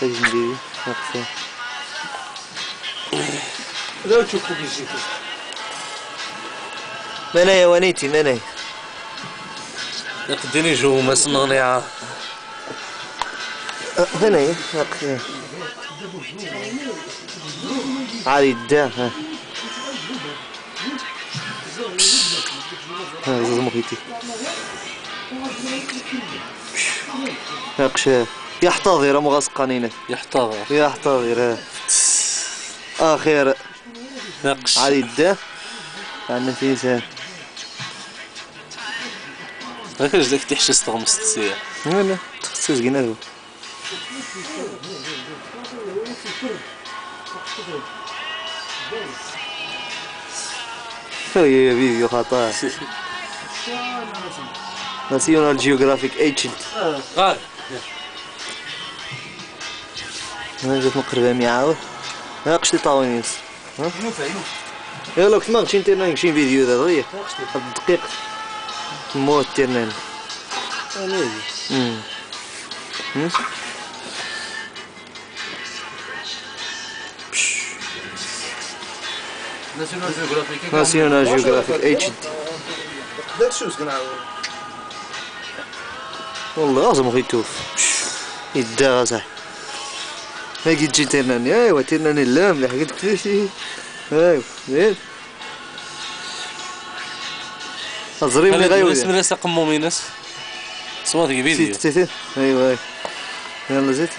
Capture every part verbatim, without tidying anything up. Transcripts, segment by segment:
كيفاش ندير ناقصه لا تشوفوا كيجيك منايا ونيتي منايا يقدرني جو ما صنغنيها منايا ناقصه عادي دا ها ها زوز مخيتي ناقشه يحتضر مغسقانين يحتضر يحتضر اخير ناقش عادي دا عندنا فيسان هكاش داك تحشي ستغمس تسير لا تخصص قناو هي فيديو خطأ ناسيونال جيوغرافيك ايجنت غار انا جات مقربة معاه ناقش لي طاوينيس ها يلا كنت ما غشي انترنت نمشي فيديو هذا ضيق هاد الدقيق موت انترنت امم ناسيونال جيوغرافيك ناسيونال جيوغرافيك ايجنت داك شوز كنعاود والله لازم غيتوف يدا صح ما كي تجي تيرناني ايوا تيرناني لا مليح قلت لك شي ايوا زين الزريم اللي غيولي اسم الناس قمومي ناس صوت فيديو سيت سيت ايوا ايوا يلا زيد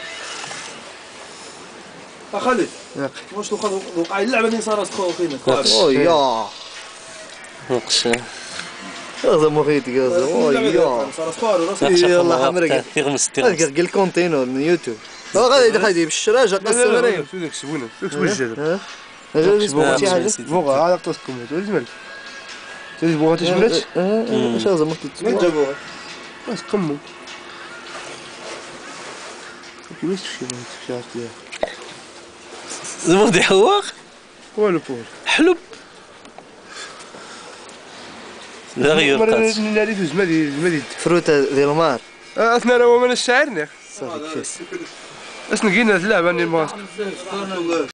خالد واش وقع اللعبه اللي صارت خو فينا او يا نقش هذا مخيط قصدي او يا صارت فارو يلا حمرك تغمس هذاك تغمس قال كونتينر من يوتيوب غادي غادي بالشراجه قصر انا شو داك سبونه داك وجه اجا اسمع شي حاجه بوغا على قطتكم هذا زمل تريد بوغا تجبرت اش هذا ما من جابوها واش قمو كيفاش تمشي ما تمشيش زبون يحوق والو بول حلب لا غير قات ناري دوز مالي مالي فروتا ديال المار اثنا انا ومن الشاعر صافي كفايه اسنقينا اللعبه اني ما